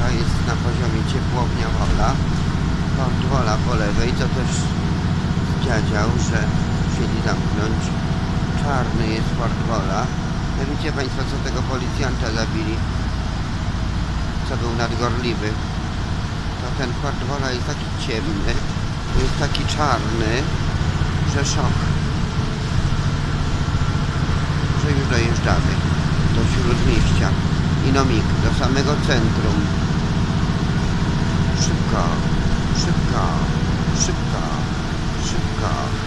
jest na poziomie ciepłownia Wola. Port Wola po lewej, to też zdziadział, że chcieli zamknąć. Czarny jest Port Wola. No wiecie Państwo, co tego policjanta zabili? Co był nadgorliwy. To ten Port Wola jest taki ciemny, jest taki czarny, że szok. Że już dojeżdżamy do Śródmieścia. Inomik, do samego centrum. Szybko, szybko, szybko, szybko.